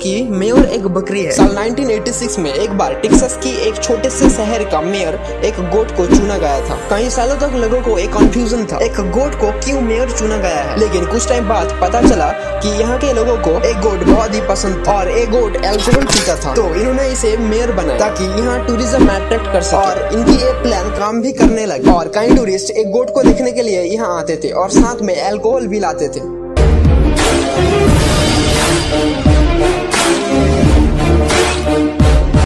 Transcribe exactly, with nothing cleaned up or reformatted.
की मेयर एक बकरी है। साल नाइनटीन एटी सिक्स में एक बार टेक्सास की एक छोटे से शहर का मेयर एक गोट को चुना गया था। कई सालों तक लोगों को एक कंफ्यूजन था, एक गोट को क्यों मेयर चुना गया है। लेकिन कुछ टाइम बाद पता चला कि यहाँ के लोगों को एक गोट बहुत ही पसंद था और एक गोट अल्कोहल पीता था, तो इन्होंने इसे मेयर बनाया ताकि यहाँ टूरिज्म अट्रैक्ट कर सके। और इनकी ये प्लान काम भी करने लगी और कई टूरिस्ट एक गोट को देखने के लिए यहाँ आते थे और साथ में अल्कोहल भी लाते थे।